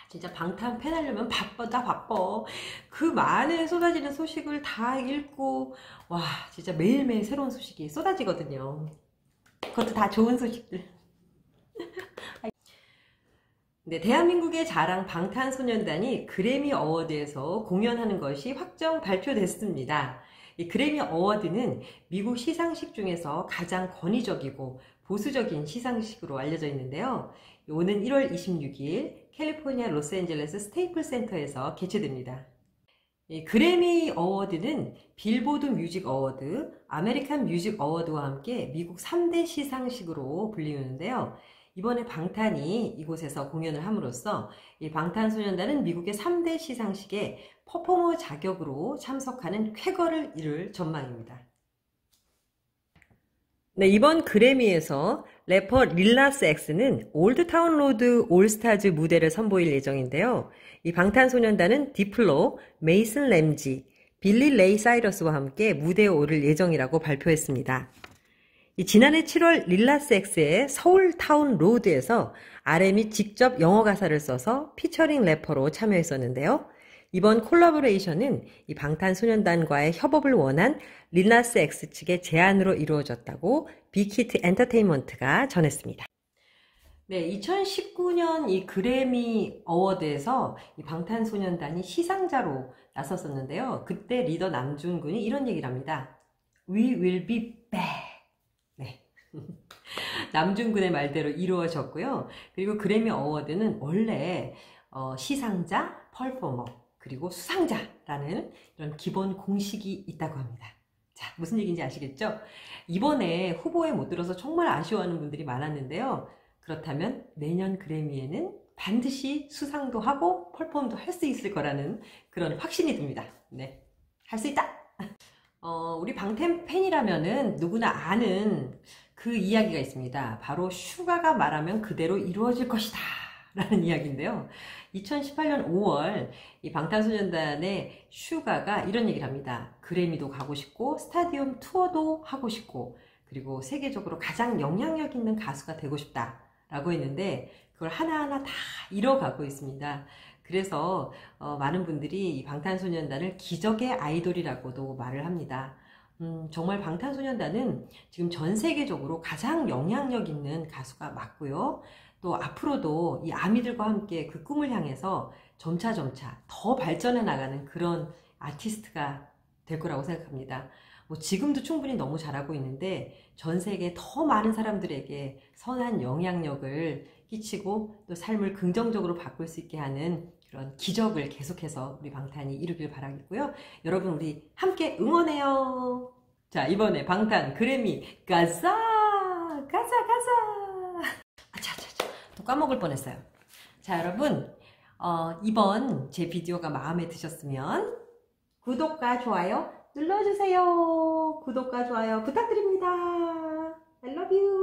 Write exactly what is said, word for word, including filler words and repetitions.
진짜 방탄 팬 하려면 바쁘다 바빠. 그 많은 쏟아지는 소식을 다 읽고 와 진짜 매일매일 새로운 소식이 쏟아지거든요. 그것도 다 좋은 소식들. 네, 대한민국의 자랑 방탄소년단이 그래미 어워드에서 공연하는 것이 확정 발표됐습니다. 이 그래미 어워드는 미국 시상식 중에서 가장 권위적이고 보수적인 시상식으로 알려져 있는데요. 오는 일월 이십육일 캘리포니아 로스앤젤레스 스테이플 센터에서 개최됩니다. 이 그래미 어워드는 빌보드 뮤직 어워드, 아메리칸 뮤직 어워드와 함께 미국 삼 대 시상식으로 불리는데요. 이번에 방탄이 이곳에서 공연을 함으로써 이 방탄소년단은 미국의 삼 대 시상식에 퍼포머 자격으로 참석하는 쾌거를 이룰 전망입니다. 네, 이번 그래미에서 래퍼 릴나스 엑스는 올드타운 로드 올스타즈 무대를 선보일 예정인데요. 이 방탄소년단은 디플로, 메이슨 램지, 빌리 레이 사이러스와 함께 무대에 오를 예정이라고 발표했습니다. 이 지난해 칠월 릴나스 엑스의 서울타운 로드에서 알엠이 직접 영어 가사를 써서 피처링 래퍼로 참여했었는데요. 이번 콜라보레이션은 이 방탄소년단과의 협업을 원한 릴나스 엑스 측의 제안으로 이루어졌다고 빅히트 엔터테인먼트가 전했습니다. 네, 이천십구년 이 그래미 어워드에서 이 방탄소년단이 시상자로 나섰었는데요. 그때 리더 남준군이 이런 얘기를 합니다. We will be back. 네. 남준군의 말대로 이루어졌고요. 그리고 그래미 어워드는 원래 어, 시상자, 퍼포머, 그리고 수상자라는 이런 기본 공식이 있다고 합니다. 자, 무슨 얘기인지 아시겠죠? 이번에 후보에 못 들어서 정말 아쉬워하는 분들이 많았는데요. 그렇다면 내년 그래미에는 반드시 수상도 하고 퍼포먼도 할 수 있을 거라는 그런 확신이 듭니다. 네, 할 수 있다! 어, 우리 방탄 팬이라면은 누구나 아는 그 이야기가 있습니다. 바로 슈가가 말하면 그대로 이루어질 것이다 라는 이야기인데요. 이천십팔년 오월 이 방탄소년단의 슈가가 이런 얘기를 합니다. 그래미도 가고 싶고 스타디움 투어도 하고 싶고 그리고 세계적으로 가장 영향력 있는 가수가 되고 싶다 라고 했는데 그걸 하나하나 다 이뤄가고 있습니다. 그래서 어, 많은 분들이 이 방탄소년단을 기적의 아이돌이라고도 말을 합니다. 음, 정말 방탄소년단은 지금 전 세계적으로 가장 영향력 있는 가수가 맞고요. 또 앞으로도 이 아미들과 함께 그 꿈을 향해서 점차점차 더 발전해 나가는 그런 아티스트가 될 거라고 생각합니다. 뭐 지금도 충분히 너무 잘하고 있는데 전 세계 더 많은 사람들에게 선한 영향력을 끼치고 또 삶을 긍정적으로 바꿀 수 있게 하는 그런 기적을 계속해서 우리 방탄이 이루길 바라겠고요. 여러분 우리 함께 응원해요. 자, 이번에 방탄 그래미 가자 가자 가자. 아차차차 또 까먹을 뻔했어요. 자, 여러분 어, 이번 제 비디오가 마음에 드셨으면 구독과 좋아요 눌러주세요. 구독과 좋아요 부탁드립니다. I love you.